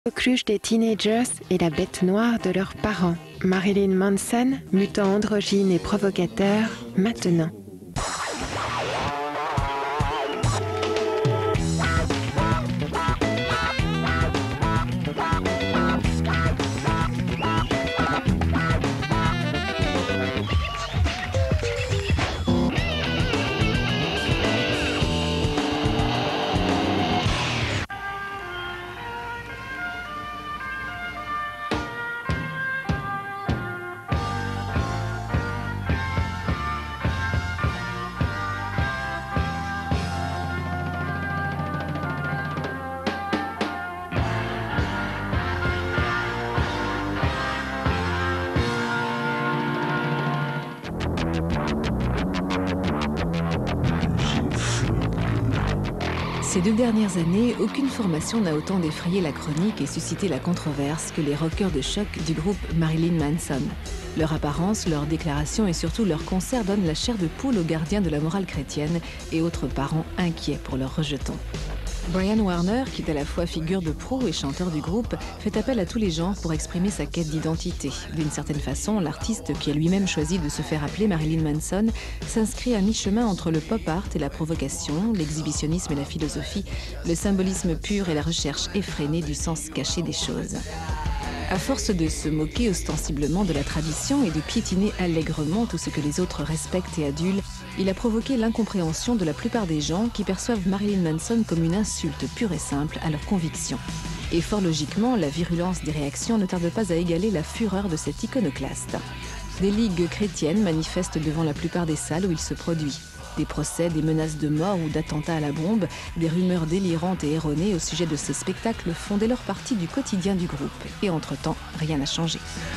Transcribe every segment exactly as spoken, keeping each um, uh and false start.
L'autruche des teenagers et la bête noire de leurs parents. Marilyn Manson, mutant androgyne et provocateur, maintenant. Ces deux dernières années, aucune formation n'a autant défrayé la chronique et suscité la controverse que les rockers de choc du groupe Marilyn Manson. Leur apparence, leurs déclarations et surtout leurs concerts donnent la chair de poule aux gardiens de la morale chrétienne et autres parents inquiets pour leurs rejetons. Brian Warner, qui est à la fois figure de proue et chanteur du groupe, fait appel à tous les genres pour exprimer sa quête d'identité. D'une certaine façon, l'artiste, qui a lui-même choisi de se faire appeler Marilyn Manson, s'inscrit à mi-chemin entre le pop art et la provocation, l'exhibitionnisme et la philosophie, le symbolisme pur et la recherche effrénée du sens caché des choses. À force de se moquer ostensiblement de la tradition et de piétiner allègrement tout ce que les autres respectent et adulent, il a provoqué l'incompréhension de la plupart des gens qui perçoivent Marilyn Manson comme une insulte pure et simple à leurs convictions. Et fort logiquement, la virulence des réactions ne tarde pas à égaler la fureur de cet iconoclaste. Des ligues chrétiennes manifestent devant la plupart des salles où il se produit. Des procès, des menaces de mort ou d'attentats à la bombe, des rumeurs délirantes et erronées au sujet de ces spectacles font dès lors partie du quotidien du groupe. Et entre-temps, rien n'a changé.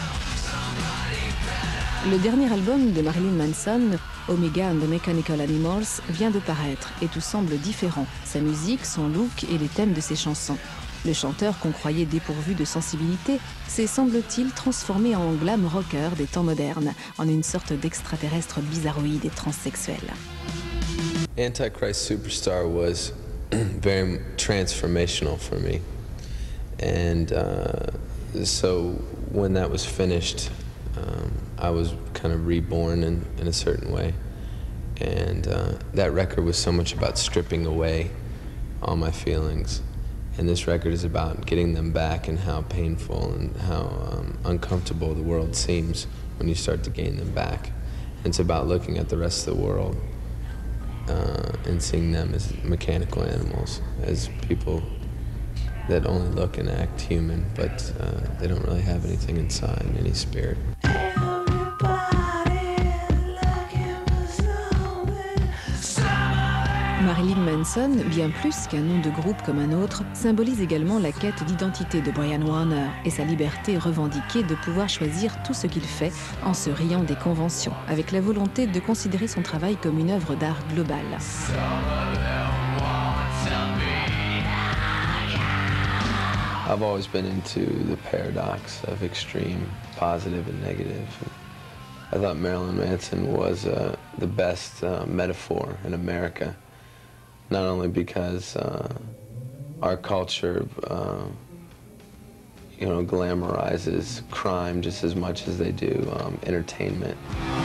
Le dernier album de Marilyn Manson, Omega and the Mechanical Animals, vient de paraître et tout semble différent. Sa musique, son look et les thèmes de ses chansons. Le chanteur, qu'on croyait dépourvu de sensibilité, s'est, semble-t-il, transformé en glam rocker des temps modernes, en une sorte d'extraterrestre bizarroïde et transsexuel. Antichrist Superstar was very transformational for me. And uh, so when that was finished, um, I was kind of reborn in, in a certain way. And uh, that record was so much about stripping away all my feelings. And this record is about getting them back and how painful and how um, uncomfortable the world seems when you start to gain them back. And it's about looking at the rest of the world uh, and seeing them as mechanical animals, as people that only look and act human, but uh, they don't really have anything inside, any spirit. Marilyn Manson, bien plus qu'un nom de groupe comme un autre, symbolise également la quête d'identité de Brian Warner et sa liberté revendiquée de pouvoir choisir tout ce qu'il fait en se riant des conventions, avec la volonté de considérer son travail comme une œuvre d'art globale. I've always been into the paradox of extreme positive and negative. I thought Marilyn Manson was uh, the best uh, metaphor in America. Not only because uh, our culture, uh, you know, glamorizes crime just as much as they do um, entertainment.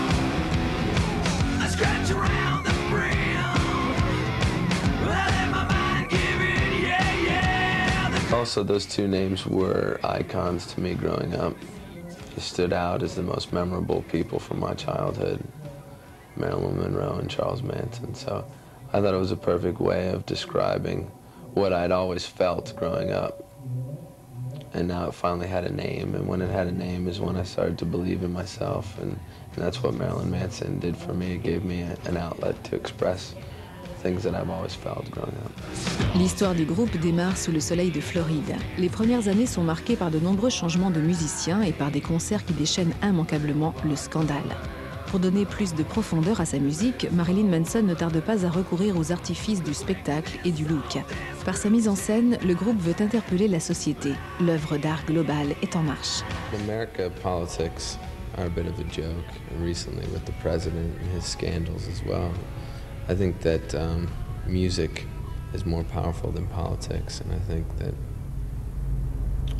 I scratch around the brim. Let my mind give it, yeah, yeah. Also, those two names were icons to me growing up. They stood out as the most memorable people from my childhood, Marilyn Monroe and Charles Manson. So I thought it was a perfect way of describing what I'd always felt growing up. And now it finally had a name, and when it had a name is when I started to believe in myself, and, and that's what Marilyn Manson did for me. It gave me a, an outlet to express things that I've always felt growing up. L'histoire du groupe démarre sous le soleil de Floride. Les premières années sont marquées par de nombreux changements de musiciens et par des concerts qui déchaînent immanquablement le scandale. Pour donner plus de profondeur à sa musique, Marilyn Manson ne tarde pas à recourir aux artifices du spectacle et du look. Par sa mise en scène, le groupe veut interpeller la société. L'œuvre d'art globale est en marche. In America, politics are a bit of a joke, and recently with the president and his scandals as well. I think that um, music is more powerful than politics, and I think that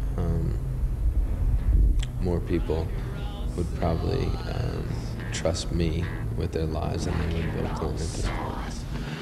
more people would probably um, trust me with their lives than they would Bill Clinton at this point.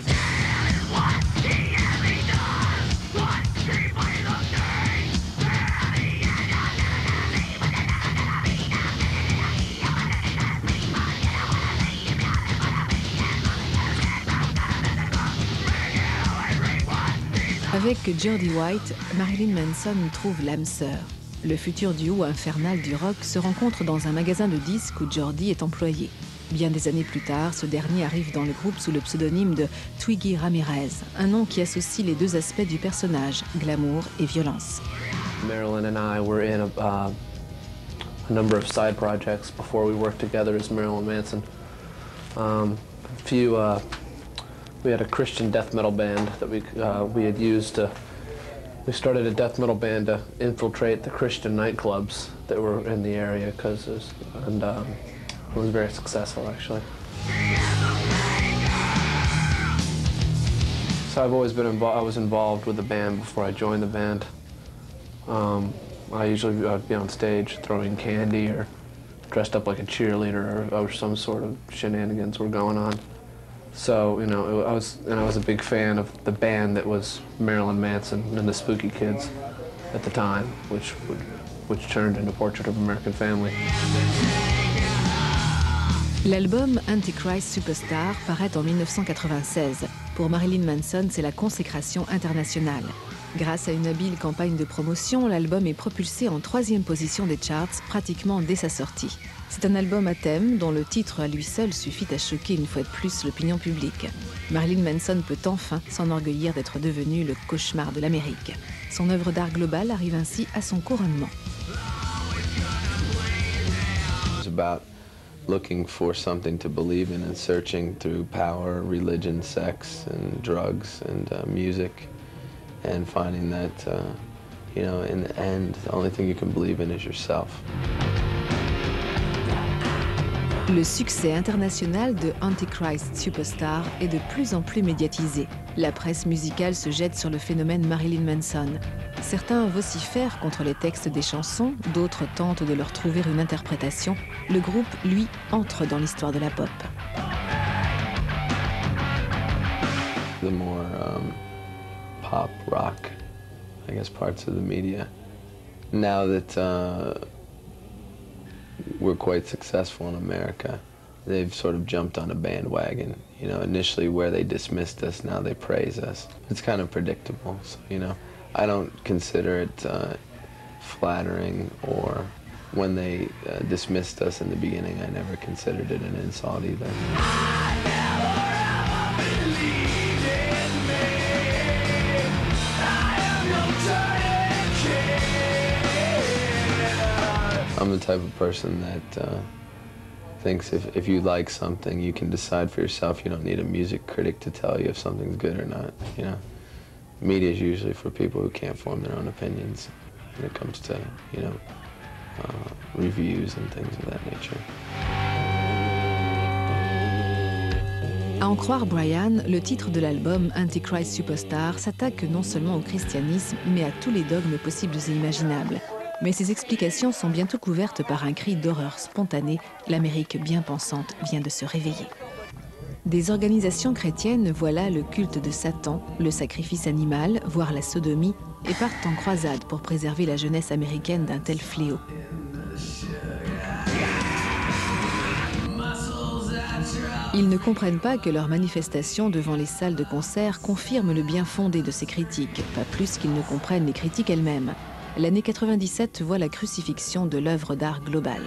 Avec Geordie White, Marilyn Manson trouve l'âme sœur. Le futur duo infernal du rock se rencontre dans un magasin de disques où Geordie est employé. Bien des années plus tard, ce dernier arrive dans le groupe sous le pseudonyme de Twiggy Ramirez, un nom qui associe les deux aspects du personnage, glamour et violence. Marilyn and I were in a, uh, a number of side projects before we worked together as Marilyn Manson. Um, a few, uh, we had a Christian death metal band that we, uh, we had used to, we started a death metal band to infiltrate the Christian nightclubs that were in the area, cause it was, and um, it was very successful actually. So I've always been involved, I was involved with the band before I joined the band. Um, I usually I'd be on stage throwing candy or dressed up like a cheerleader or, or some sort of shenanigans were going on. So, you know, I was, and I was a big fan of the band that was Marilyn Manson and the Spooky Kids at the time, which, would, which turned into Portrait of an American Family. L'album Antichrist Superstar paraît en mille neuf cent quatre-vingt-seize. Pour Marilyn Manson, c'est la consécration internationale. Grâce à une habile campagne de promotion, l'album est propulsé en troisième position des charts pratiquement dès sa sortie. C'est un album à thème dont le titre à lui seul suffit à choquer une fois de plus l'opinion publique. Marilyn Manson peut enfin s'enorgueillir d'être devenu le cauchemar de l'Amérique. Son œuvre d'art globale arrive ainsi à son couronnement. It's about looking for something to believe in and searching through power, religion, sex, and drugs, and uh, music. And finding that, uh, you know, in the end, the only thing you can believe in is yourself. Le succès international de Antichrist Superstar est de plus en plus médiatisé. La presse musicale se jette sur le phénomène Marilyn Manson. Certains vocifèrent contre les textes des chansons, d'autres tentent de leur trouver une interprétation. Le groupe, lui, entre dans l'histoire de la pop. The more um, pop, rock, I guess, parts of the media. Now that uh, we're quite successful in America, they've sort of jumped on a bandwagon. You know, initially where they dismissed us, now they praise us. It's kind of predictable, so, you know, I don't consider it uh, flattering, or when they uh, dismissed us in the beginning, I never considered it an insult either. I never ever believed in me. I am no turning kid. I'm the type of person that uh, thinks if, if you like something, you can decide for yourself. You don't need a music critic to tell you if something's good or not, you know. Media is usually for people who can't form their own opinions when it comes to, you know, uh, reviews and things of that nature. À en croire Brian, le titre de l'album Antichrist Superstar s'attaque non seulement au christianisme, mais à tous les dogmes possibles et imaginables. Mais ces explications sont bientôt couvertes par un cri d'horreur spontané. L'Amérique bien pensante vient de se réveiller. Des organisations chrétiennes voient là le culte de Satan, le sacrifice animal, voire la sodomie, et partent en croisade pour préserver la jeunesse américaine d'un tel fléau. Ils ne comprennent pas que leurs manifestations devant les salles de concert confirment le bien fondé de ces critiques, pas plus qu'ils ne comprennent les critiques elles-mêmes. L'année quatre-vingt-dix-sept voit la crucifixion de l'œuvre d'art globale.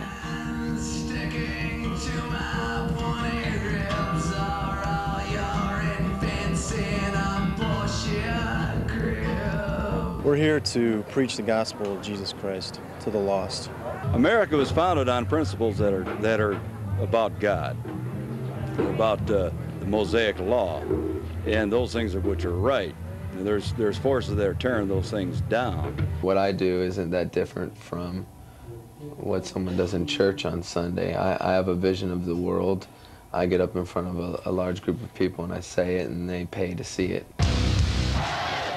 We're here to preach the gospel of Jesus Christ to the lost. America was founded on principles that are that are about God, about uh, the Mosaic law, and those things are which are right. And there's there's forces that are tearing those things down. What I do isn't that different from what someone does in church on Sunday. I, I have a vision of the world. I get up in front of a, a large group of people and I say it, and they pay to see it.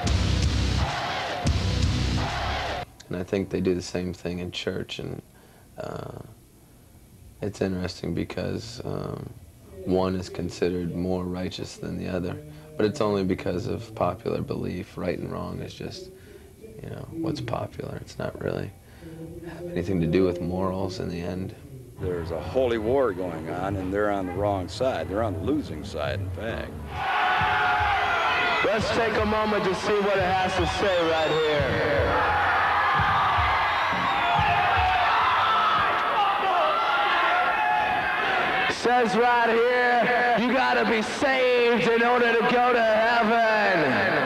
And I think they do the same thing in church, and uh, it's interesting because um, one is considered more righteous than the other, but it's only because of popular belief. Right and wrong is just, you know, what's popular. It's not really have anything to do with morals in the end. There's a holy war going on, and they're on the wrong side. They're on the losing side, in fact. Let's take a moment to see what it has to say right here. Says right here, you gotta be saved in order to go to heaven.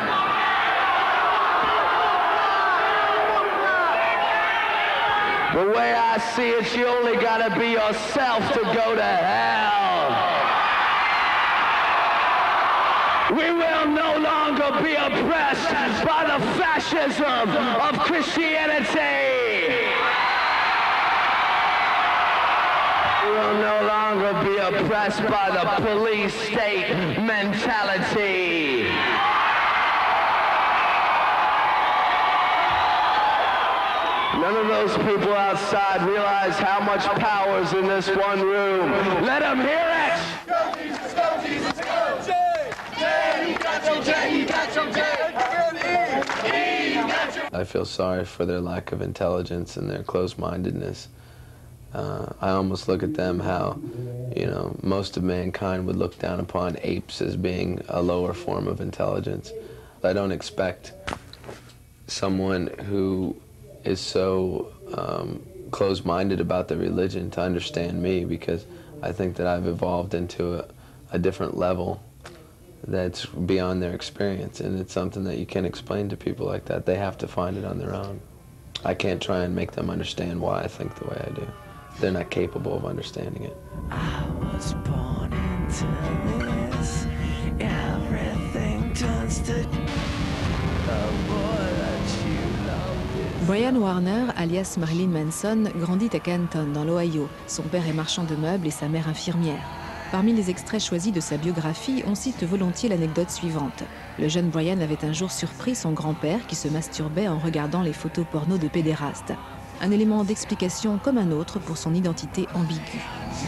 The way I see it, you only gotta be yourself to go to hell. We will no longer be oppressed by the fascism of Christianity. We will no longer be oppressed by the police state mentality. None of those people outside realize how much power is in this one room. Let them hear it! Go Jesus, go Jesus, go! Jay! Jay, you got your Jay, you got your Jay! E, you got your... I feel sorry for their lack of intelligence and their closed-mindedness. Uh, I almost look at them how, you know, most of mankind would look down upon apes as being a lower form of intelligence. I don't expect someone who is so um, closed-minded about their religion to understand me, because I think that I've evolved into a, a different level that's beyond their experience, and it's something that you can't explain to people like that. They have to find it on their own. I can't try and make them understand why I think the way I do. They're not capable of understanding it. I was born into this. Everything turns to the boy that you love. Brian Warner, alias Marilyn Manson, grandit à Canton, dans l'Ohio. Son père est marchand de meubles et sa mère infirmière. Parmi les extraits choisis de sa biographie, on cite volontiers l'anecdote suivante. Le jeune Brian avait un jour surpris son grand-père qui se masturbait en regardant les photos porno de pédérastes. Un élément d'explication comme un autre pour son identité ambiguë.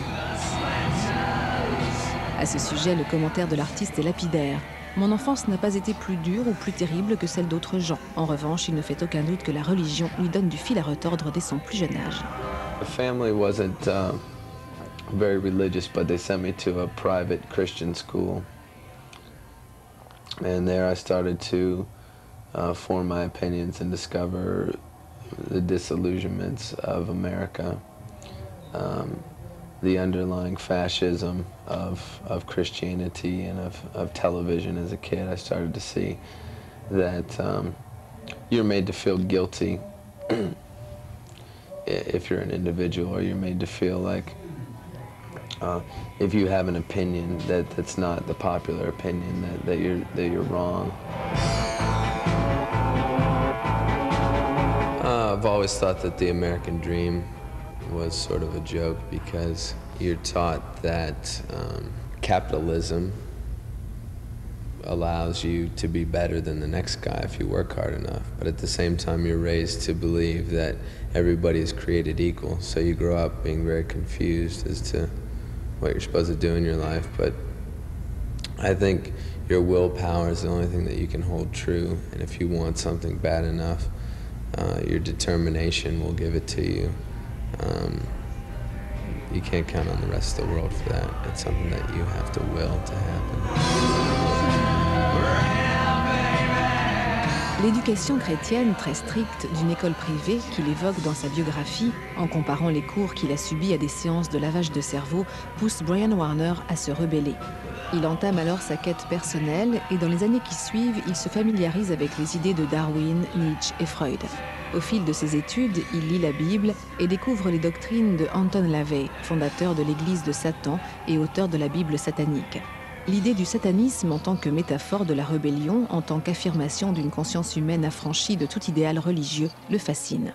À ce sujet, le commentaire de l'artiste est lapidaire. Mon enfance n'a pas été plus dure ou plus terrible que celle d'autres gens. En revanche, il ne fait aucun doute que la religion lui donne du fil à retordre dès son plus jeune âge. The family wasn't uh, very religious, but they sent me to a private Christian school. And there I started to uh, form my opinions and discover the disillusionments of America, um, the underlying fascism of, of Christianity and of, of television. As a kid, I started to see that um, you're made to feel guilty if you're an individual, or you're made to feel like uh, if you have an opinion that, that's not the popular opinion, that, that, you're, that you're wrong. Uh, I've always thought that the American dream was sort of a joke, because you're taught that um, capitalism allows you to be better than the next guy if you work hard enough. But at the same time, you're raised to believe that everybody is created equal. So you grow up being very confused as to what you're supposed to do in your life. But I think your willpower is the only thing that you can hold true. And if you want something bad enough, Uh, your determination will give it to you. Um, you can't count on the rest of the world for that. It's something that you have to will to happen. L'éducation chrétienne très stricte d'une école privée qu'il évoque dans sa biographie, en comparant les cours qu'il a subis à des séances de lavage de cerveau, pousse Brian Warner à se rebeller. Il entame alors sa quête personnelle et dans les années qui suivent, il se familiarise avec les idées de Darwin, Nietzsche et Freud. Au fil de ses études, il lit la Bible et découvre les doctrines de Anton LaVey, fondateur de l'Église de Satan et auteur de la Bible satanique. L'idée du satanisme en tant que métaphore de la rébellion, en tant qu'affirmation d'une conscience humaine affranchie de tout idéal religieux, le fascine.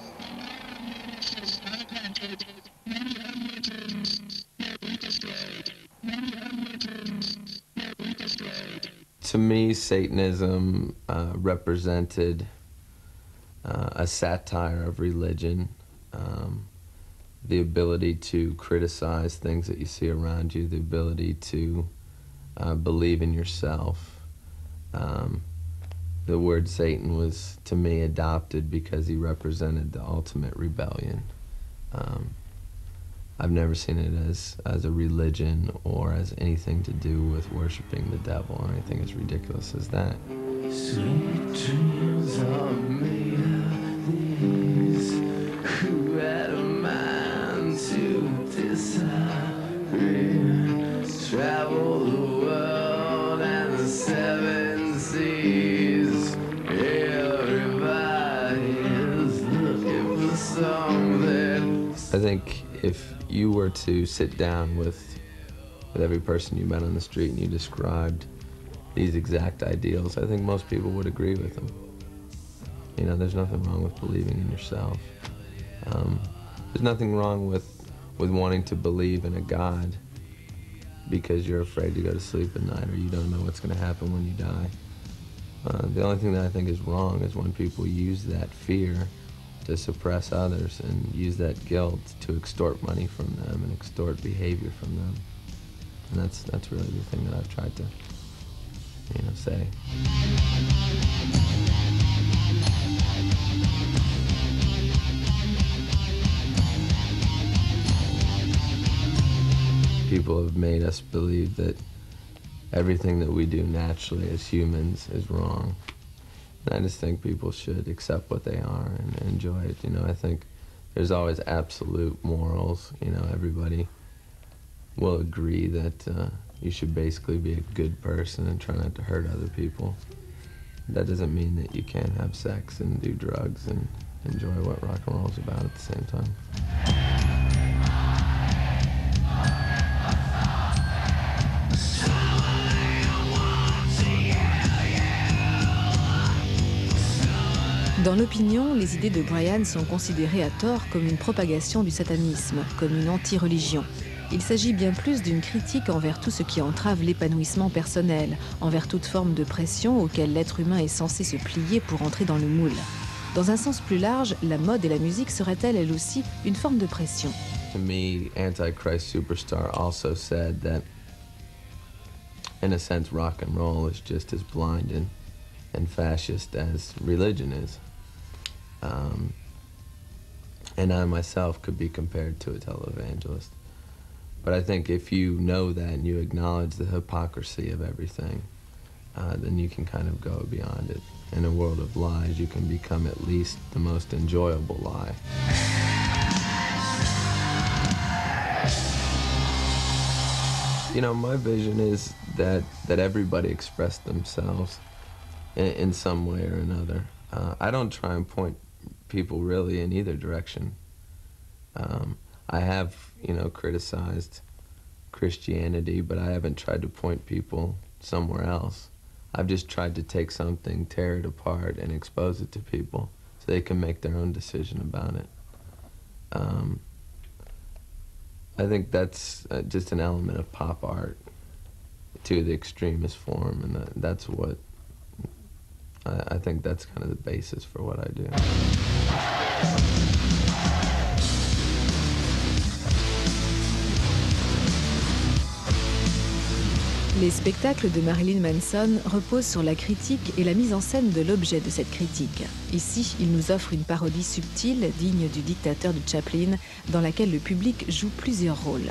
To me, Satanism uh, represented uh, a satire of religion, um, the ability to criticize things that you see around you, the ability to uh, believe in yourself. Um, the word Satan was, to me, adopted because he represented the ultimate rebellion. Um, I've never seen it as, as a religion or as anything to do with worshiping the devil or anything as ridiculous as that. Sweet dreams are made of these. Who had a mind to disagree? Travel the world and the seven seas. Everybody is looking for something. I think if you were to sit down with, with every person you met on the street and you described these exact ideals, I think most people would agree with them. You know, there's nothing wrong with believing in yourself. Um, there's nothing wrong with, with wanting to believe in a God because you're afraid to go to sleep at night or you don't know what's going to happen when you die. Uh, the only thing that I think is wrong is when people use that fear to suppress others and use that guilt to extort money from them and extort behavior from them. And that's, that's really the thing that I've tried to, you know, say. People have made us believe that everything that we do naturally as humans is wrong. And I just think people should accept what they are and enjoy it. You know, I think there's always absolute morals. You know, everybody will agree that uh, you should basically be a good person and try not to hurt other people. That doesn't mean that you can't have sex and do drugs and enjoy what rock and roll's about at the same time. Dans l'opinion, les idées de Brian sont considérées à tort comme une propagation du satanisme, comme une anti-religion. Il s'agit bien plus d'une critique envers tout ce qui entrave l'épanouissement personnel, envers toute forme de pression auquel l'être humain est censé se plier pour entrer dans le moule. Dans un sens plus large, la mode et la musique seraient-elles, elles aussi, une forme de pression? To me, Antichrist Superstar also said that, in a sense, rock and roll is just as blind and, and fascist as religion is. Um, and I myself could be compared to a televangelist. But I think if you know that and you acknowledge the hypocrisy of everything, uh, then you can kind of go beyond it. In a world of lies, you can become at least the most enjoyable lie. You know, my vision is that, that everybody express themselves in, in some way or another. Uh, I don't try and point people really in either direction. Um, I have, you know, criticized Christianity, but I haven't tried to point people somewhere else. I've just tried to take something, tear it apart, and expose it to people so they can make their own decision about it. Um, I think that's uh, just an element of pop art to the extremist form, and that, that's what, I, I think that's kind of the basis for what I do. Les spectacles de Marilyn Manson reposent sur la critique et la mise en scène de l'objet de cette critique. Ici, il nous offre une parodie subtile, digne du dictateur de Chaplin, dans laquelle le public joue plusieurs rôles.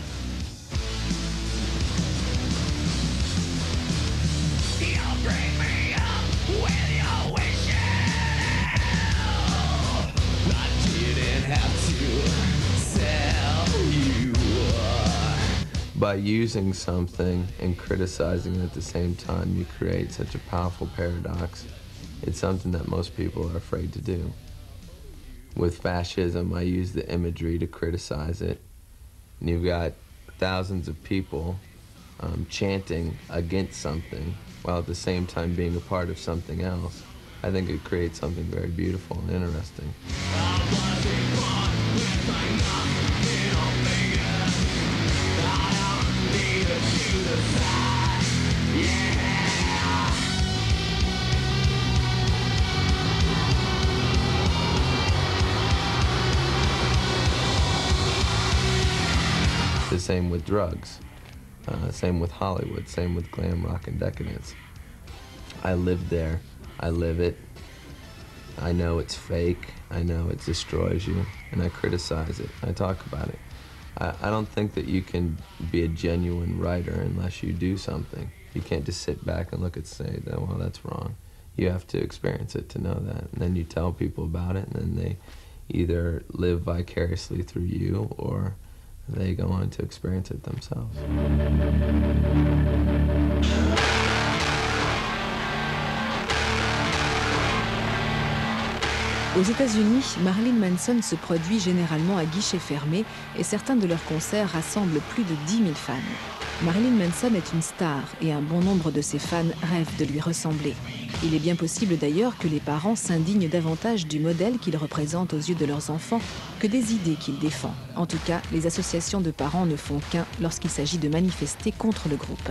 By using something and criticizing it at the same time, you create such a powerful paradox. It's something that most people are afraid to do. With fascism, I use the imagery to criticize it. And you've got thousands of people um, chanting against something while at the same time being a part of something else. I think it creates something very beautiful and interesting. same with drugs, uh, same with Hollywood, same with glam rock and decadence. I live there, I live it. I know it's fake, I know it destroys you, and I criticize it, I talk about it. I, I don't think that you can be a genuine writer unless you do something. You can't just sit back and look at say, that, well, that's wrong. You have to experience it to know that, and then you tell people about it, and then they either live vicariously through you or they go on to experience it themselves. Aux États-Unis, Marilyn Manson se produit généralement à guichet fermé et certains de leurs concerts rassemblent plus de dix mille fans. Marilyn Manson est une star et un bon nombre de ses fans rêvent de lui ressembler. Il est bien possible d'ailleurs que les parents s'indignent davantage du modèle qu'il représente aux yeux de leurs enfants que des idées qu'il défend. En tout cas, les associations de parents ne font qu'un lorsqu'il s'agit de manifester contre le groupe.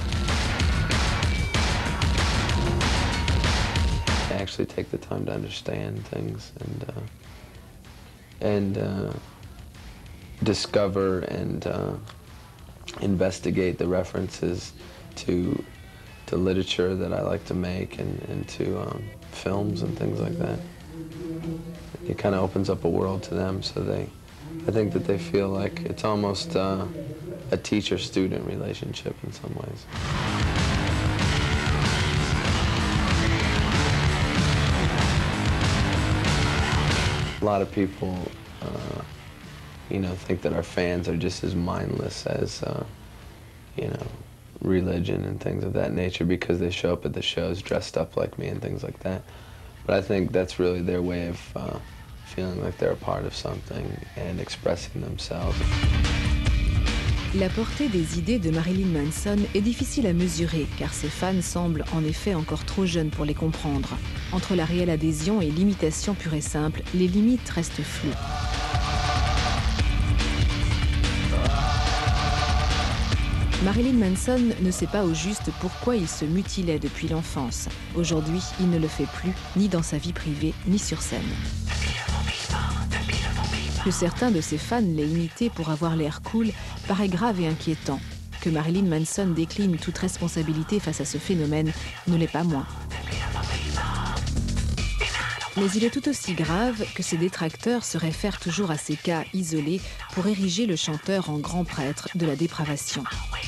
Actually take the time to understand things and uh, and uh, discover and uh, investigate the references to to literature that I like to make and, and to um, films and things like that. It kind of opens up a world to them, so they, I think that they feel like it's almost uh, a teacher-student relationship in some ways. A lot of people, uh, you know, think that our fans are just as mindless as, uh, you know, religion and things of that nature because they show up at the shows dressed up like me and things like that. But I think that's really their way of uh, feeling like they're a part of something and expressing themselves. La portée des idées de Marilyn Manson est difficile à mesurer car ses fans semblent en effet encore trop jeunes pour les comprendre. Entre la réelle adhésion et l'imitation pure et simple, les limites restent floues. Marilyn Manson ne sait pas au juste pourquoi il se mutilait depuis l'enfance. Aujourd'hui, il ne le fait plus, ni dans sa vie privée, ni sur scène. Que certains de ses fans l'aient imité pour avoir l'air cool paraît grave et inquiétant. Que Marilyn Manson décline toute responsabilité face à ce phénomène ne l'est pas moins. Mais il est tout aussi grave que ses détracteurs se réfèrent toujours à ces cas isolés pour ériger le chanteur en grand prêtre de la dépravation.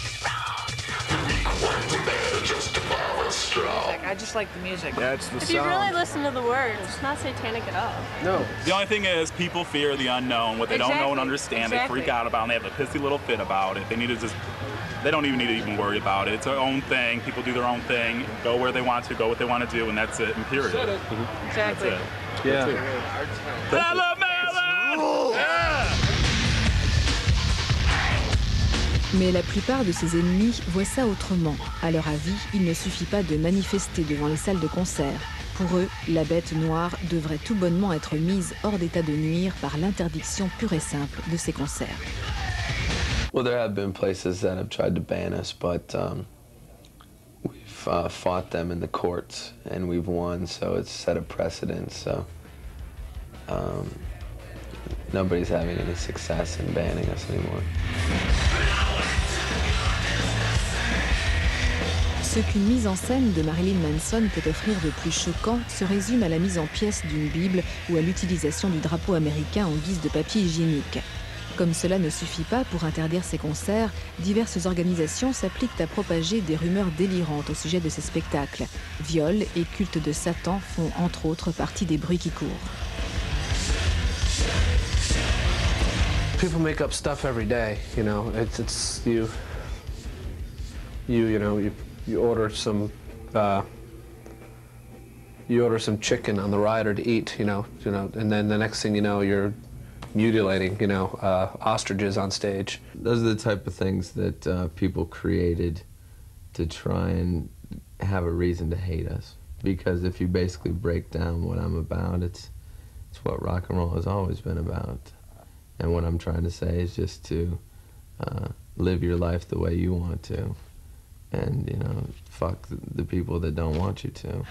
I just like the music. Yeah, it's the if sound. you really listen to the words, it's not satanic at all. No. The only thing is people fear the unknown, what they Exactly. don't know and understand. Exactly. They freak out about it, and they have a pissy little fit about it. They need to just, they don't even need to even worry about it. It's their own thing. People do their own thing, go where they want to, go what they want to do, and that's it, and period. Mm-hmm. Exactly. That's it. Yeah. Hello, Marilyn! Yeah! Mais la plupart de ses ennemis voient ça autrement. À leur avis, il ne suffit pas de manifester devant les salles de concert. Pour eux, la bête noire devrait tout bonnement être mise hors d'état de nuire par l'interdiction pure et simple de ses concerts. Well, there have been places that have tried to ban us, but um, we've uh, fought them in the courts and we've won, so it's set a precedent. So um, nobody's having any success in banning us anymore. Ce qu'une mise en scène de Marilyn Manson peut offrir de plus choquant se résume à la mise en pièces d'une Bible ou à l'utilisation du drapeau américain en guise de papier hygiénique. Comme cela ne suffit pas pour interdire ces concerts, diverses organisations s'appliquent à propager des rumeurs délirantes au sujet de ces spectacles. Viols et culte de Satan font entre autres partie des bruits qui courent. People make up stuff every day, you know. It's it's you. You you know you you order some uh, you order some chicken on the rider to eat, you know, you know, and then the next thing you know, you're mutilating, you know, uh, ostriches on stage. Those are the type of things that uh, people created to try and have a reason to hate us. Because if you basically break down what I'm about, it's it's what rock and roll has always been about. And what I'm trying to say is just to uh, live your life the way you want to. And, you know, fuck the, the people that don't want you to.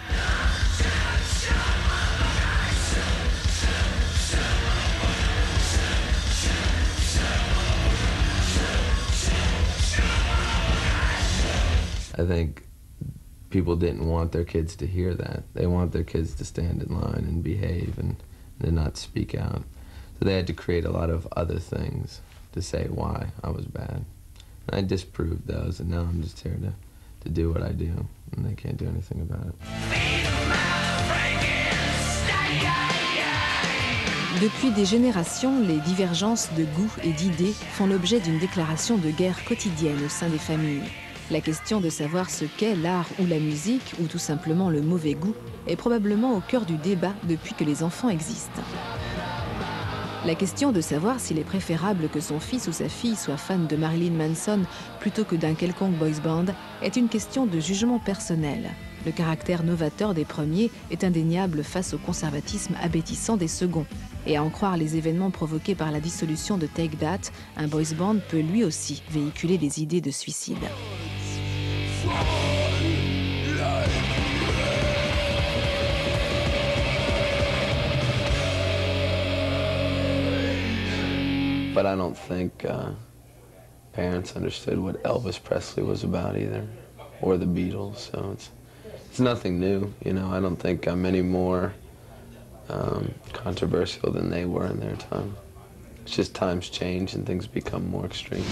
I think people didn't want their kids to hear that. They want their kids to stand in line and behave and, and not speak out. So they had to create a lot of other things to say why I was bad. And I disproved those, and now I'm just here to, to do what I do, and they can't do anything about it. Depuis des générations, les divergences de goût et d'idées font l'objet d'une déclaration de guerre quotidienne au sein des familles. La question de savoir ce qu'est l'art ou la musique, ou tout simplement le mauvais goût, est probablement au cœur du débat depuis que les enfants existent. La question de savoir s'il est préférable que son fils ou sa fille soit fan de Marilyn Manson plutôt que d'un quelconque boys band est une question de jugement personnel. Le caractère novateur des premiers est indéniable face au conservatisme abétissant des seconds. Et à en croire les événements provoqués par la dissolution de Take That, un boys band peut lui aussi véhiculer des idées de suicide. But I don't think uh, parents understood what Elvis Presley was about either, or the Beatles, so it's, it's nothing new, you know. I don't think I'm any more um, controversial than they were in their time. It's just times change and things become more extreme.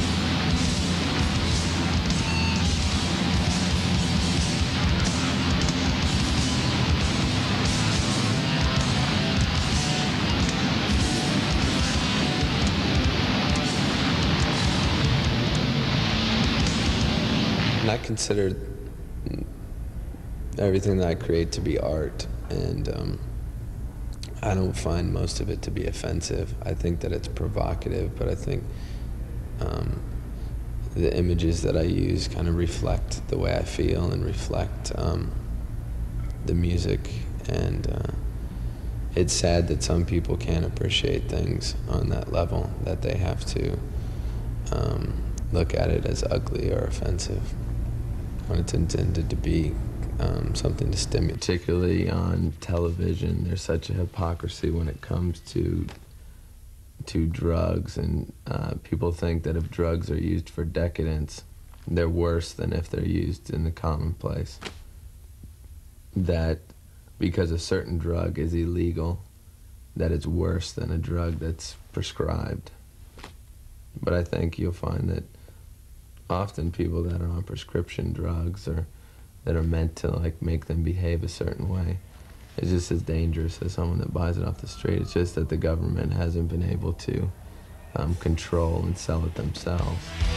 And I consider everything that I create to be art, and um, I don't find most of it to be offensive. I think that it's provocative, but I think um, the images that I use kind of reflect the way I feel and reflect um, the music, and uh, it's sad that some people can't appreciate things on that level, that they have to um, look at it as ugly or offensive when it's intended to be um, something to stimulate. Particularly on television, there's such a hypocrisy when it comes to to drugs, and uh, people think that if drugs are used for decadence, they're worse than if they're used in the commonplace. That because a certain drug is illegal, that it's worse than a drug that's prescribed. But I think you'll find that often people that are on prescription drugs or that are meant to like make them behave a certain way is just as dangerous as someone that buys it off the street. It's just that the government hasn't been able to um, control and sell it themselves.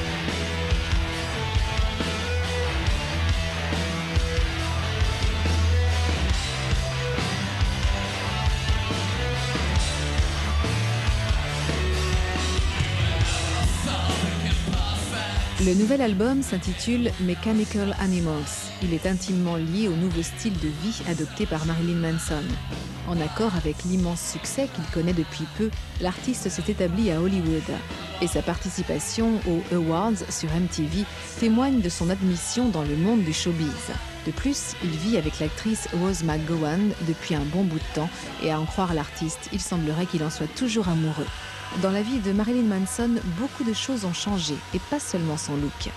Le nouvel album s'intitule Mechanical Animals. Il est intimement lié au nouveau style de vie adopté par Marilyn Manson. En accord avec l'immense succès qu'il connaît depuis peu, l'artiste s'est établi à Hollywood. Et sa participation aux Awards sur M T V témoigne de son admission dans le monde du showbiz. De plus, il vit avec l'actrice Rose McGowan depuis un bon bout de temps, et à en croire l'artiste, il semblerait qu'il en soit toujours amoureux. Dans la vie de Marilyn Manson, beaucoup de choses ont changé, et pas seulement son look.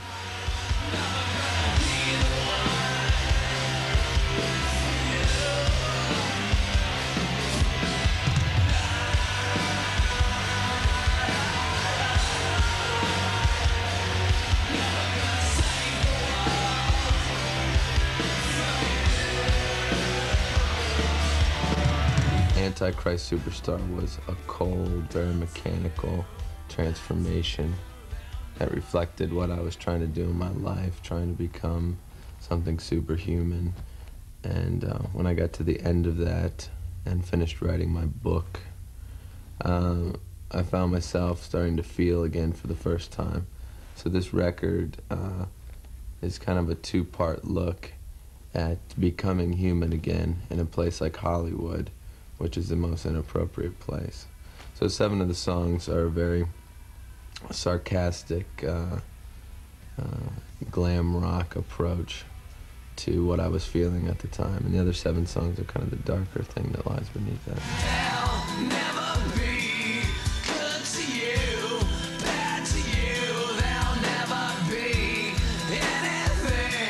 Antichrist Superstar was a cold, very mechanical transformation that reflected what I was trying to do in my life, trying to become something superhuman. And uh, when I got to the end of that and finished writing my book, um, I found myself starting to feel again for the first time. So this record uh, is kind of a two-part look at becoming human again in a place like Hollywood, which is the most inappropriate place. So seven of the songs are very sarcastic, uh, uh, glam rock approach to what I was feeling at the time. And the other seven songs are kind of the darker thing that lies beneath that. They'll never be good to you, bad to you. They'll never be anything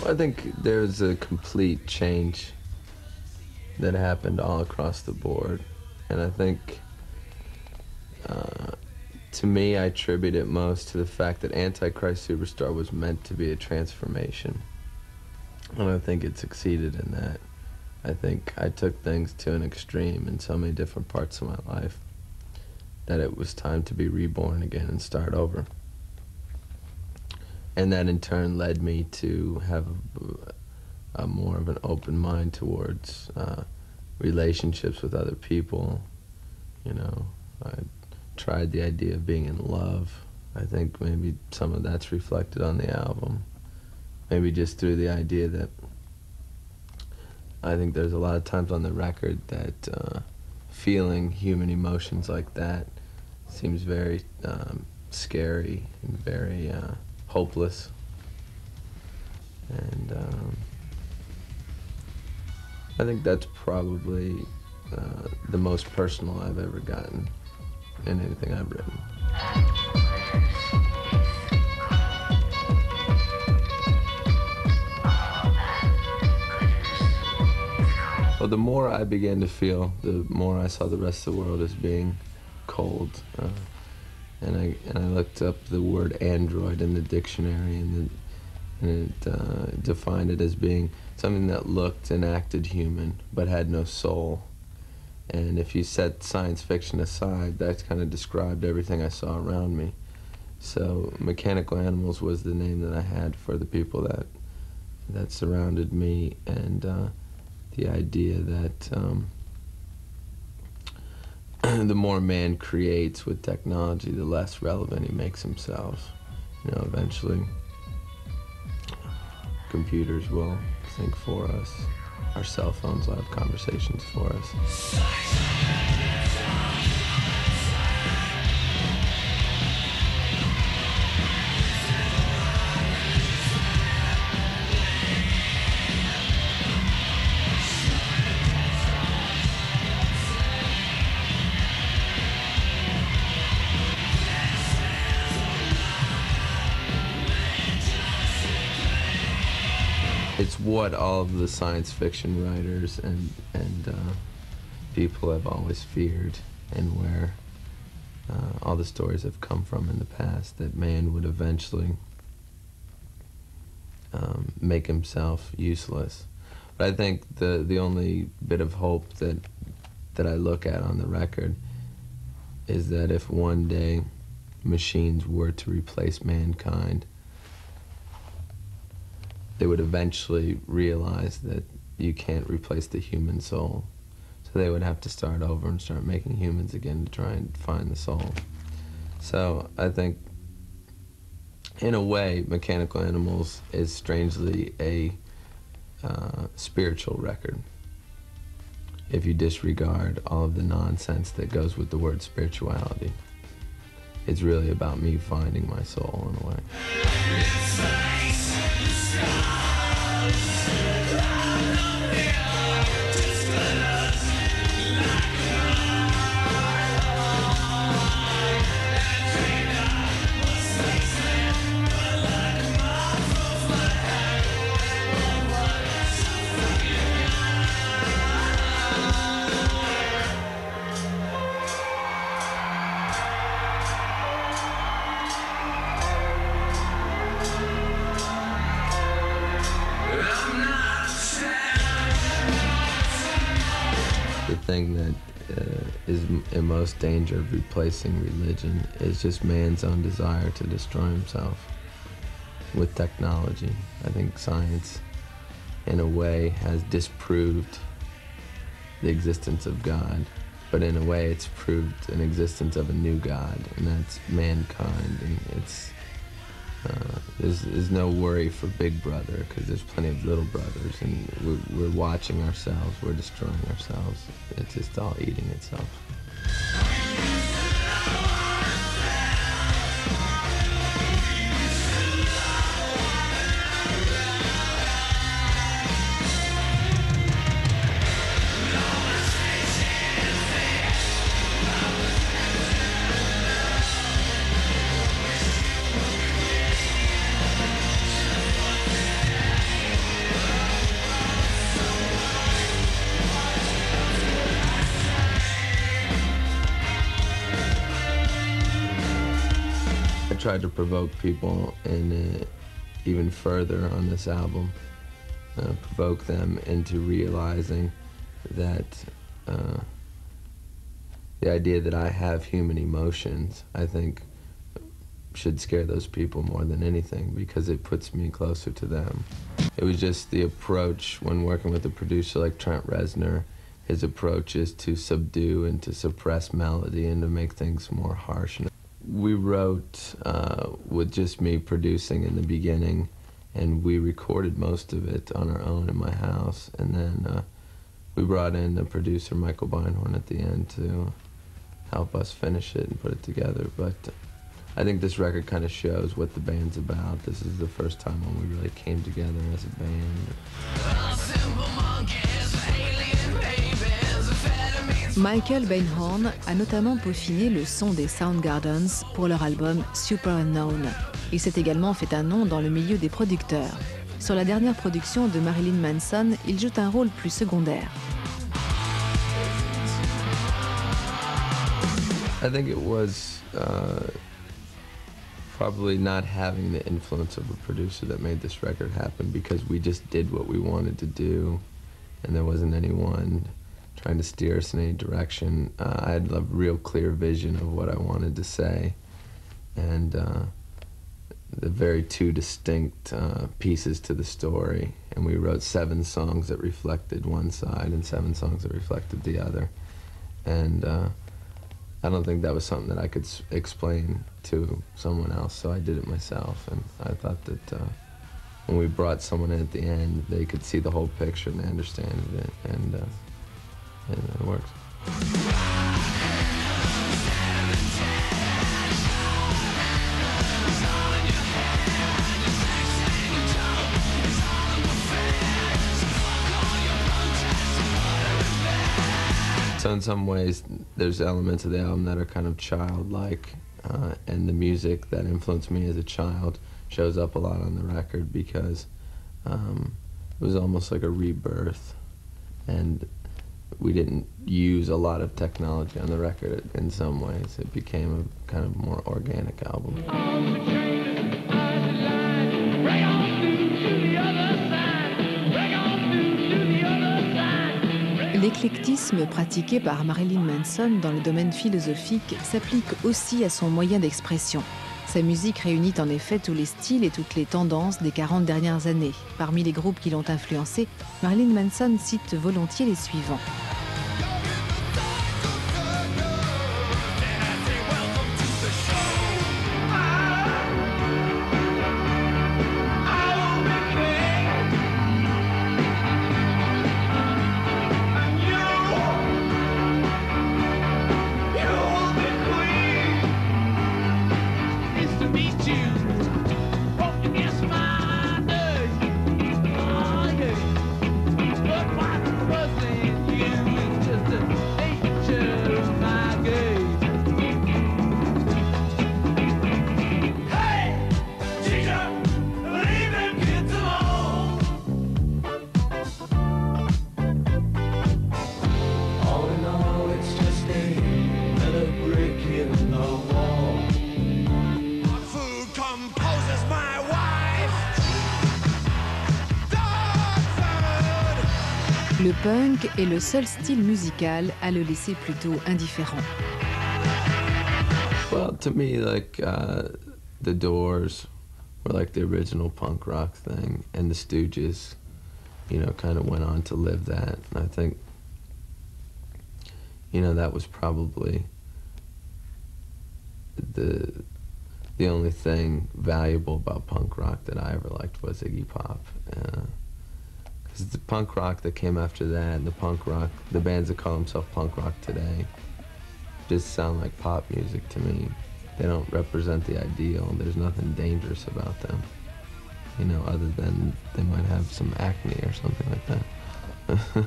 I think there's a complete change that happened all across the board. And I think, uh, to me, I attribute it most to the fact that Antichrist Superstar was meant to be a transformation. And I think it succeeded in that. I think I took things to an extreme in so many different parts of my life that it was time to be reborn again and start over. And that in turn led me to have a, a more of an open mind towards uh, relationships with other people. You know, I tried the idea of being in love. I think maybe some of that's reflected on the album. Maybe just through the idea that I think there's a lot of times on the record that uh, feeling human emotions like that seems very um, scary and very uh, hopeless. And um, I think that's probably uh, the most personal I've ever gotten in anything I've written. Well, the more I began to feel, the more I saw the rest of the world as being cold. Uh, and I and I looked up the word android in the dictionary, and, the, and it uh, defined it as being something that looked and acted human, but had no soul. And if you set science fiction aside, that kind of described everything I saw around me. So Mechanical Animals was the name that I had for the people that that surrounded me, and uh, the idea that um, the more man creates with technology, the less relevant he makes himself. You know, eventually computers will think for us. Our cell phones will have conversations for us. It's what all of the science fiction writers and, and uh, people have always feared, and where uh, all the stories have come from in the past, that man would eventually um, make himself useless. But I think the, the only bit of hope that, that I look at on the record is that if one day machines were to replace mankind, they would eventually realize that you can't replace the human soul. So they would have to start over and start making humans again to try and find the soul. So I think, in a way, Mechanical Animals is strangely a uh, spiritual record, if you disregard all of the nonsense that goes with the word spirituality. It's really about me finding my soul, in a way. The thing that uh, is in most danger of replacing religion is just man's own desire to destroy himself with technology. I think science, in a way, has disproved the existence of God, but in a way it's proved an existence of a new God, and that's mankind. And it's uh, there's, there's no worry for Big Brother, because there's plenty of little brothers, and we're, we're watching ourselves, we're destroying ourselves. It's just all eating itself. tried to provoke people in uh, even further on this album, uh, provoke them into realizing that uh, the idea that I have human emotions, I think, should scare those people more than anything, because it puts me closer to them. It was just the approach when working with a producer like Trent Reznor. His approach is to subdue and to suppress melody and to make things more harsh. We wrote uh, with just me producing in the beginning, and we recorded most of it on our own in my house, and then uh, we brought in the producer Michael Beinhorn at the end to help us finish it and put it together. But I think this record kind of shows what the band's about. This is the first time when we really came together as a band. Michael Beinhorn a notamment peaufiné le son des Soundgardens pour leur album Super Unknown. Il s'est également fait un nom dans le milieu des producteurs. Sur la dernière production de Marilyn Manson, il joue un rôle plus secondaire. I think it was uh, probably not having the influence of a producer that made this record happen, because we just did what we wanted to do, and there wasn't anyone trying to steer us in any direction. Uh, I had a real clear vision of what I wanted to say, and uh, the very two distinct uh, pieces to the story. And we wrote seven songs that reflected one side and seven songs that reflected the other. And uh, I don't think that was something that I could s explain to someone else, so I did it myself. And I thought that uh, when we brought someone in at the end, they could see the whole picture and they understand it, and, uh, and it works. So in some ways, there's elements of the album that are kind of childlike, uh, and the music that influenced me as a child shows up a lot on the record, because um, it was almost like a rebirth, and we didn't use a lot of technology on the record in some ways. It became a kind of more organic album. L'éclectisme pratiqué par Marilyn Manson dans le domaine philosophique s'applique aussi à son moyen d'expression. Sa musique réunit en effet tous les styles et toutes les tendances des quarante dernières années. Parmi les groupes qui l'ont influencé, Marilyn Manson cite volontiers les suivants. Le punk est le seul style musical à le laisser plutôt indifférent. Well, to me, like, uh, the Doors were like the original punk rock thing, and the Stooges, you know, kind of went on to live that. And I think, you know, that was probably the the only thing valuable about punk rock that I ever liked was Iggy Pop. Uh, Because the punk rock that came after that, and the punk rock, the bands that call themselves punk rock today, just sound like pop music to me. They don't represent the ideal. There's nothing dangerous about them, you know, other than they might have some acne or something like that.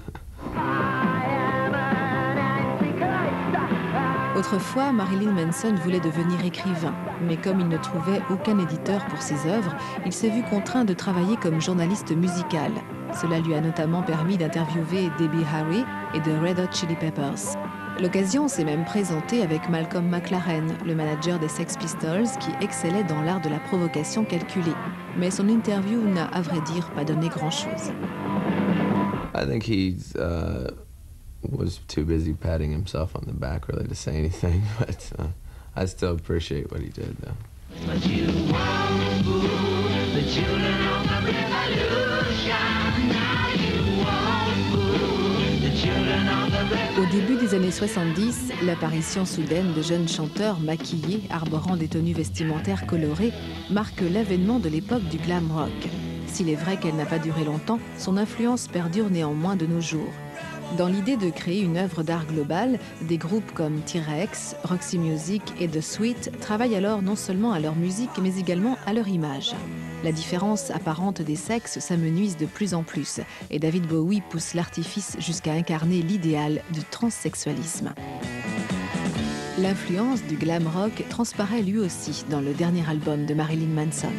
Autrefois, Marilyn Manson voulait devenir écrivain, mais comme il ne trouvait aucun éditeur pour ses œuvres, il s'est vu contraint de travailler comme journaliste musical. Cela lui a notamment permis d'interviewer Debbie Harry et The Red Hot Chili Peppers. L'occasion s'est même présentée avec Malcolm McLaren, le manager des Sex Pistols, qui excellait dans l'art de la provocation calculée. Mais son interview n'a, à vrai dire, pas donné grand-chose. I think he uh, was too busy patting himself on the back really to say anything, but uh, I still appreciate what he did, though. But you won't fool the children of the revolution. Now you won't fool the children of the revolution. Au début des années soixante-dix, l'apparition soudaine de jeunes chanteurs maquillés, arborant des tenues vestimentaires colorées, marque l'avènement de l'époque du glam rock. S'il est vrai qu'elle n'a pas duré longtemps, son influence perdure néanmoins de nos jours. Dans l'idée de créer une œuvre d'art globale, des groupes comme T-Rex, Roxy Music et The Sweet travaillent alors non seulement à leur musique, mais également à leur image. La différence apparente des sexes s'amenuise de plus en plus, et David Bowie pousse l'artifice jusqu'à incarner l'idéal du transsexualisme. L'influence du glam rock transparaît lui aussi dans le dernier album de Marilyn Manson.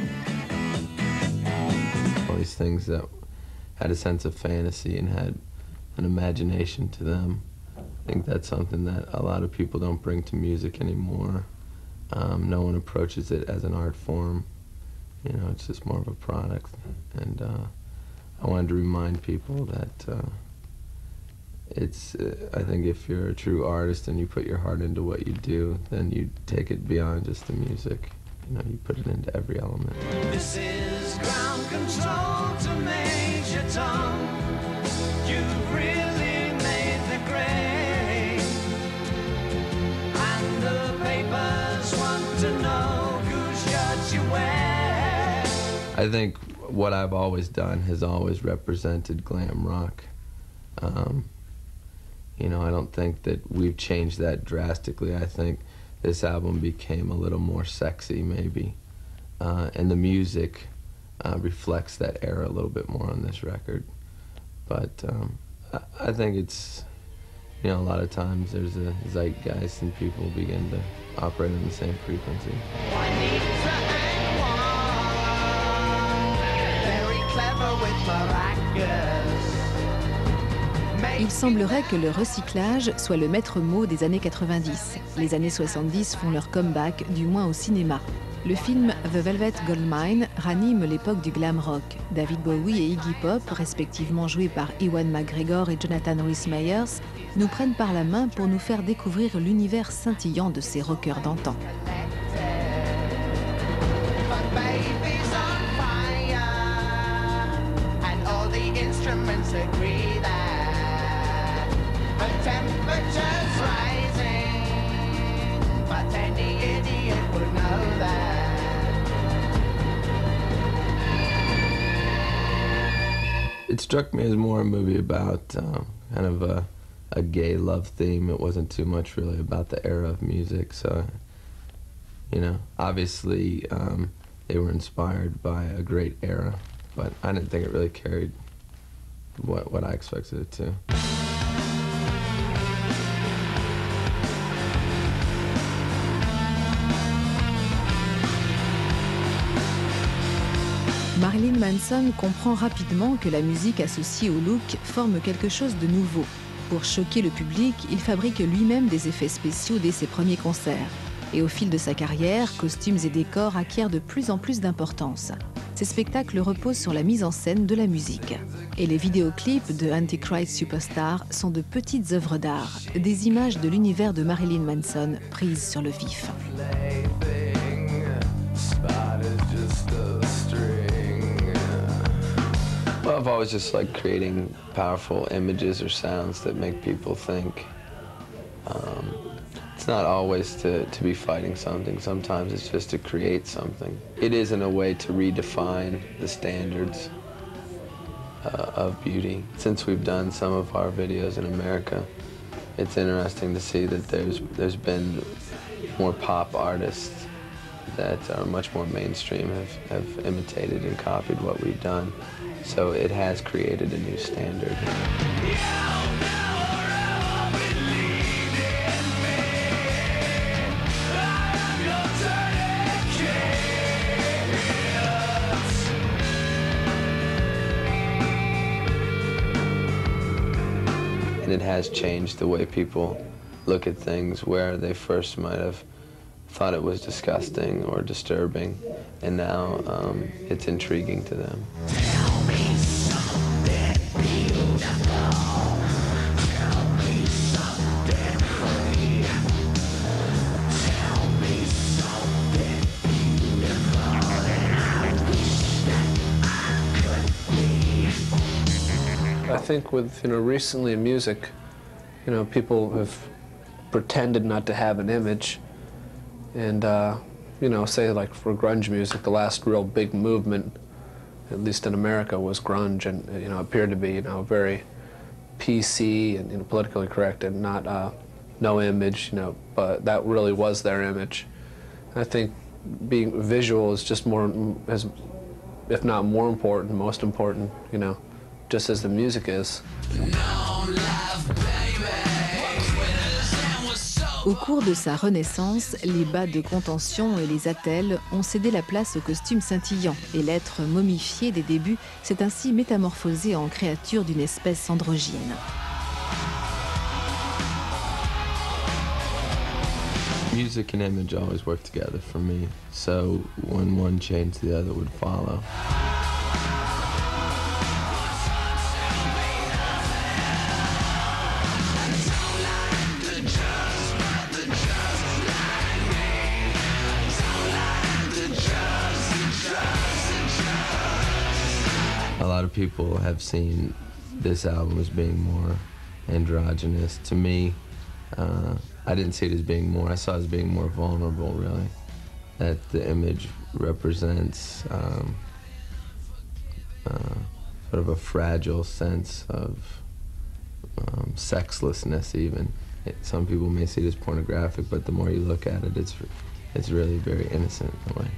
All these things that had a sense of fantasy and had an imagination to them. I think that's something that a lot of people don't bring to music anymore. Um, no one approaches it as an art form. You know, it's just more of a product. And uh, I wanted to remind people that uh, it's, uh, I think if you're a true artist and you put your heart into what you do, then you take it beyond just the music. You know, you put it into every element. This is ground control to Major Tom. You've really made the grade, and the papers want to know whose shirt you wear. I think what I've always done has always represented glam rock. Um, you know, I don't think that we've changed that drastically. I think this album became a little more sexy, maybe, uh, and the music uh, reflects that era a little bit more on this record. But um, I, I think it's, you know, a lot of times there's a zeitgeist and people begin to operate on the same frequency. Il semblerait que le recyclage soit le maître mot des années quatre-vingt-dix. Les années soixante-dix font leur comeback, du moins au cinéma. Le film The Velvet Goldmine ranime l'époque du glam rock. David Bowie et Iggy Pop, respectivement joués par Ewan McGregor et Jonathan Rhys-Meyers, nous prennent par la main pour nous faire découvrir l'univers scintillant de ces rockers d'antan. It struck me as more a movie about uh, kind of a, a gay love theme. It wasn't too much really about the era of music. So, you know, obviously um, they were inspired by a great era, but I didn't think it really carried what, what I expected it to. Marilyn Manson comprend rapidement que la musique associée au look forme quelque chose de nouveau. Pour choquer le public, il fabrique lui-même des effets spéciaux dès ses premiers concerts. Et au fil de sa carrière, costumes et décors acquièrent de plus en plus d'importance. Ces spectacles reposent sur la mise en scène de la musique. Et les vidéoclips de Antichrist Superstar sont de petites œuvres d'art, des images de l'univers de Marilyn Manson prises sur le vif. Well, I've always just liked creating powerful images or sounds that make people think. Um, it's not always to, to be fighting something. Sometimes it's just to create something. It is in a way to redefine the standards uh, of beauty. Since we've done some of our videos in America, it's interesting to see that there's, there's been more pop artists that are much more mainstream have, have imitated and copied what we've done. So it has created a new standard. And it has changed the way people look at things where they first might have thought it was disgusting or disturbing, and now um, it's intriguing to them. Tell me something beautiful. Tell me something free. Tell me something beautiful that I wish that I could be. I think with, you know, recently in music, you know, people have pretended not to have an image. And, uh, you know, say like for grunge music, the last real big movement, at least in America, was grunge, and, you know, appeared to be, you know, very P C and, you know, politically correct and not, uh, no image, you know, but that really was their image. I think being visual is just more, as, if not more important, most important, you know, just as the music is. Au cours de sa renaissance, les bas de contention et les attelles ont cédé la place aux costumes scintillants et l'être momifié des débuts s'est ainsi métamorphosé en créature d'une espèce androgyne. Music and image always work together for me, so when one changed, the other would follow. A lot of people have seen this album as being more androgynous. To me, uh, I didn't see it as being more, I saw it as being more vulnerable, really. That the image represents um, uh, sort of a fragile sense of um, sexlessness, even. It, some people may see it as pornographic, but the more you look at it, it's, it's really very innocent in a way.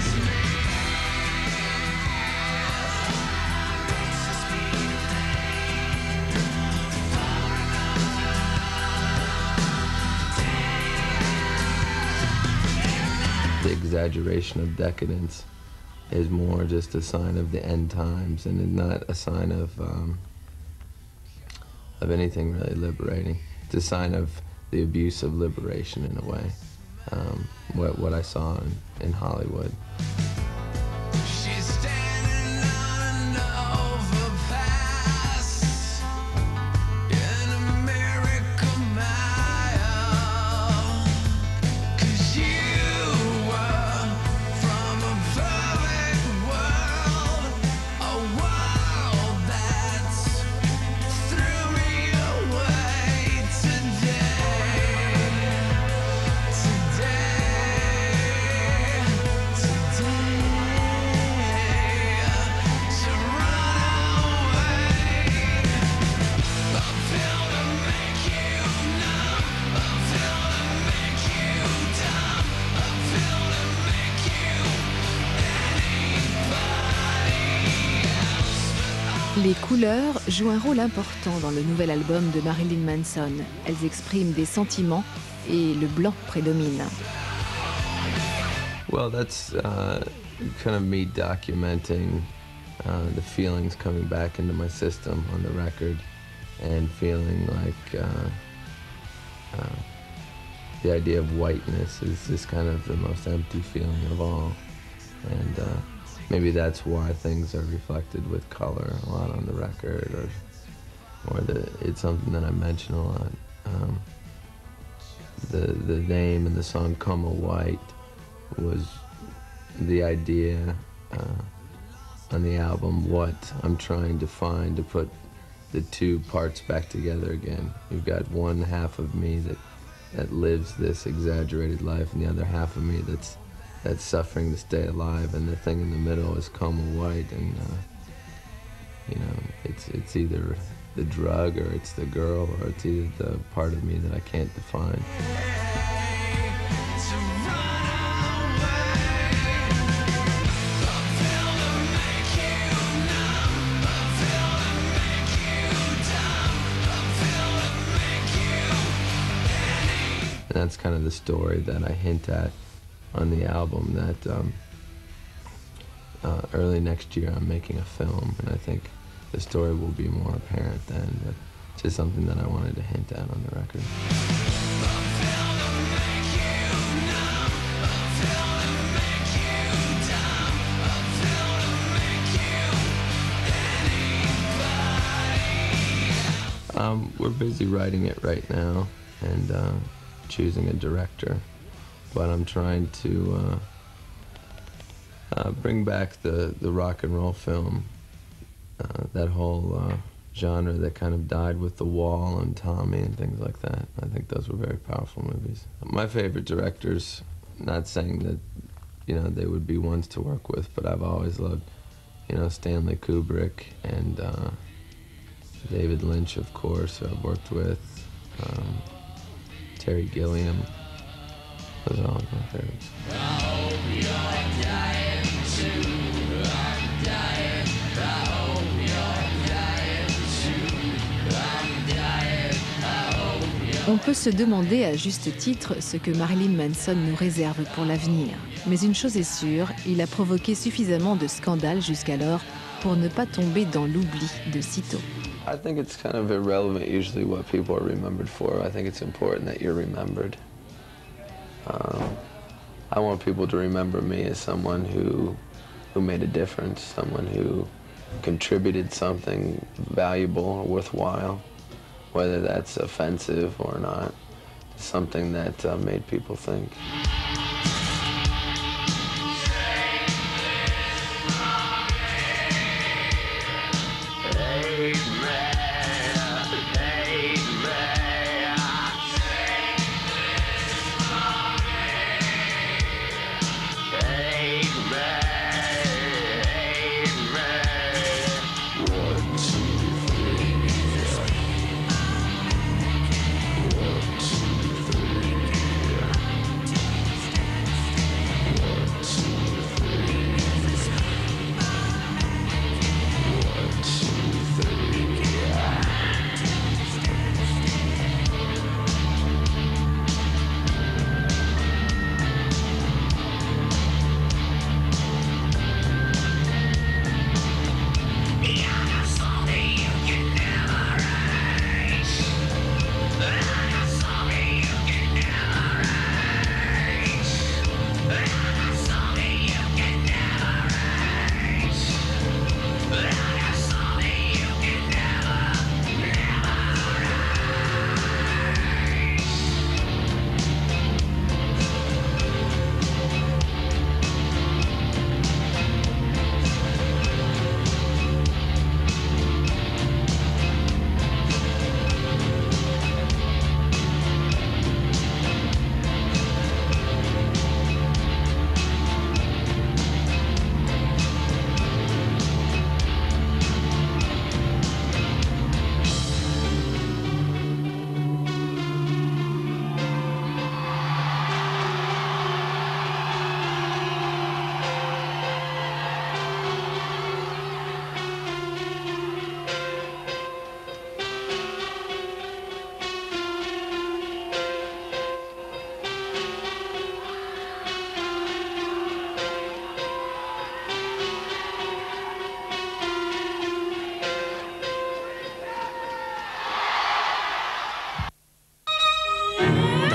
The exaggeration of decadence is more just a sign of the end times, and it's not a sign of um, of anything really liberating. It's a sign of the abuse of liberation in a way. Um, what what I saw in, in Hollywood. Les couleurs jouent un rôle important dans le nouvel album de Marilyn Manson. Elles expriment des sentiments et le blanc prédomine. Well, that's uh, kind of me documenting uh, the feelings coming back into my system on the record, and feeling like uh, uh, the idea of whiteness is just kind of the most empty feeling of all. And uh, maybe that's why things are reflected with color a lot on the record, or or the, it's something that I mention a lot. Um, the the name and the song "Come a White" was the idea uh, on the album, what I'm trying to find to put the two parts back together again. You've got one half of me that that lives this exaggerated life, and the other half of me that's that's suffering to stay alive, and the thing in the middle is Come a White, and uh, you know, it's it's either the drug or it's the girl, or it's either the part of me that I can't define. And that's kind of the story that I hint at on the album, that um, uh, early next year I'm making a film, and I think the story will be more apparent then. But just something that I wanted to hint at on the record. Um, we're busy writing it right now and uh, choosing a director, but I'm trying to uh, uh, bring back the, the rock and roll film, uh, that whole uh, genre that kind of died with The Wall and Tommy and things like that. I think those were very powerful movies. My favorite directors, not saying that, you know, they would be ones to work with, but I've always loved, you know, Stanley Kubrick and uh, David Lynch, of course, who I've worked with, um, Terry Gilliam. Those are all my favorites. I hope you're dying too. I'm dying. I hope you're dying too. I'm dying. I hope you're... On peut se demander à juste titre ce que Marilyn Manson nous réserve pour l'avenir. Mais une chose est sûre, il a provoqué suffisamment de scandales jusqu'alors pour ne pas tomber dans l'oubli de sitôt. I think it's kind of irrelevant usually what people are remembered for. I think it's important that you're remembered. Um, I want people to remember me as someone who, who made a difference, someone who contributed something valuable or worthwhile, whether that's offensive or not, something that uh, made people think.